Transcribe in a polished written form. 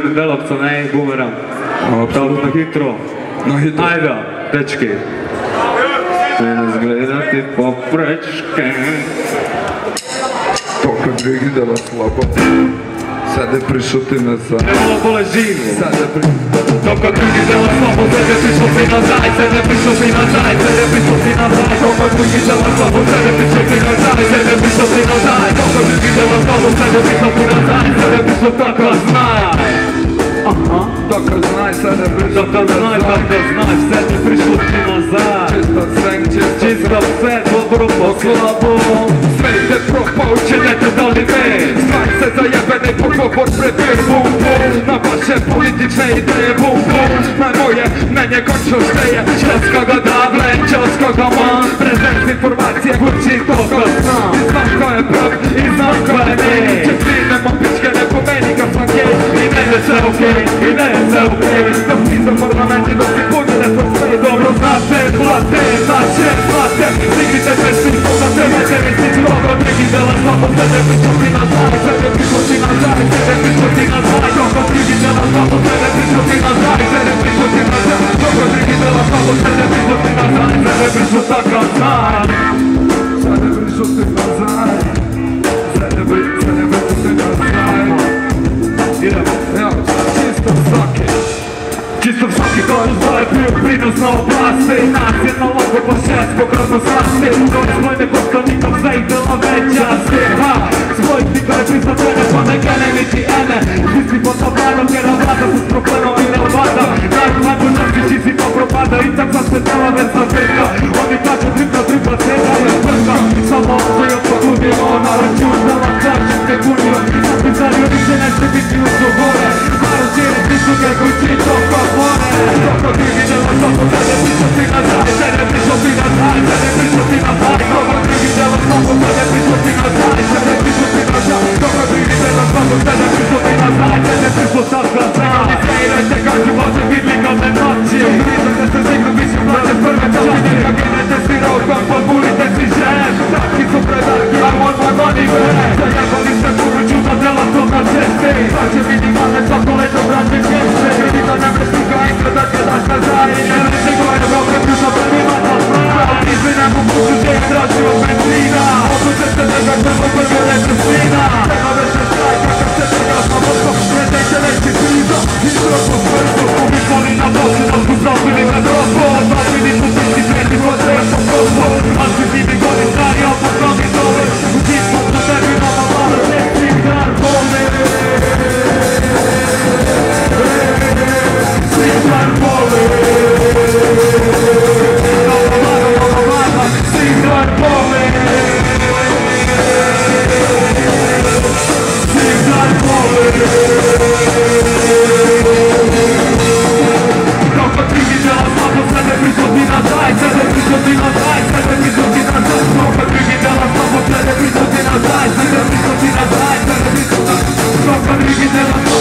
Delavca, ne, bumerang. Na hitro. Ajde, dečki. Ne zgledati poprečke. To kad bi vidjela slabo, sada prišuti nazad. Malo bole živo. Sada To kad bi vidjela slabo, sada prišuti nazad. Sada prišuti nazad, sada prišuti nazad. To kad bi vidjela slabo, sada prišuti nazad. Sada prišuti nazad. To kad bi vidjela slabo, sada prišuti nazad. Sada prišuti tako znaj. Tako znaj, sada prišuti Tako znaj, tako znaj, sada prišuti nazad. Čisto sveng, Čisto sve, dobro po slabo. Sve ide propao, Činete da li ve? Znaj se zajebeni pogovor prebir, bum bum. Na vaše politične ideje, bum bum. Na moje, mene končo šteje. Českoga dable, českoga man. Prezent informacije, Kući toga znam. I znam ko je prav, I znam ko je ne. Če svinemo pičke, ne pomeni ga sam gej. I ne je sve okej, i ne je sve okej. Dok nisam parlamenti, dok si punile to sve. Dobro znate, plate, znači plate. Stignite sve svinko za tebe, tebi stići dobro. Neki dela slabo, sebe prišuti nazad. Sebe prišuti nazad, sebe prišuti nazad. Dobro drugi dela slabo, sebe prišuti nazad. Sebe prišuti nazad. Dobro drugi dela slabo, sebe prišuti nazad. Sebe prišuti tako nazad. Sada prišuti nazad. Sada prišuti nazad. Idemo. Evo, čisto svaki. Čisto svaki koji zvoje bio prinos na oblasti. Nas je na logo po šestko kroz oslasti. Dok svoj ne posto nikom sve idelo većasti. Svoj niko ne priznat mene pa neka ne vidi ene. Misli pod obladom jer ovlada su s problemom i ne ovlada. Najbolj noći si to propada i tak sad se tela već zavrka. Oni kažu tripla seta je vrka. Samo koji odpogudimo na račun da vam kažem te gunio. Zapisario mi se neće biti ugovore. Maro čire tisuke koji ti to favore. Dobro ti vidjela slabo, sada prišuti nazad. Sada prišuti nazad, sada prišuti nazad. Dobro ti vidjela slabo, sada prišuti nazad. Sada prišuti nazad. Dobro ti vidjela slabo, sada prišuti nazad. Sada prišuti nazad. I sve idete kao živote vidli godne noći. Vidite se ziknu, biću mlađe prve čaki. Kad ginete si rokom, podbulite si žen. Taki su predaki, I want my money back. Zajebali ste poruču za dela to na cesti. Znači minimalne svako leto brate mjeste. Vidite nam je slika i gledat je daš na zajine. Neće gojno dobro ključno prvima da zna. Izvi nam u kuću gdje je traži od benzina. Odluče se nekak prvo prvi leto svina. Treba veće štraj kakav se te jasno vrlo. Sredajte veći krizo, hitro po svrstu. Uvijek na boku, dok su zopili na drogo. Zopili su tiši sredi potreba po kosu. Ali si ti mi godi stari, opet nogi dole. U tisku za tebi mama mala, neki dar vole. Svi dar vole. Svi dar vole. Svi dar vole. Kako ti vidjela slabo, sebe prišuti nazad. Sebe prišuti nazad, sebe prišuti nazad. Kako ti vidjela slabo, sebe prišuti nazad. Sebe prišuti nazad, sebe prišuti nazad. Kako ti vidjela